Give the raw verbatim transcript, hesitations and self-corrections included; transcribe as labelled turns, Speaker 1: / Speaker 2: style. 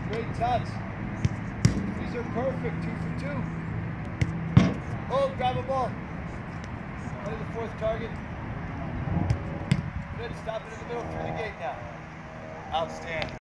Speaker 1: Great touch. These are perfect. Two for two. Oh, grab a ball. Play the fourth target. Good. Stop it in the middle through the gate now. Outstanding.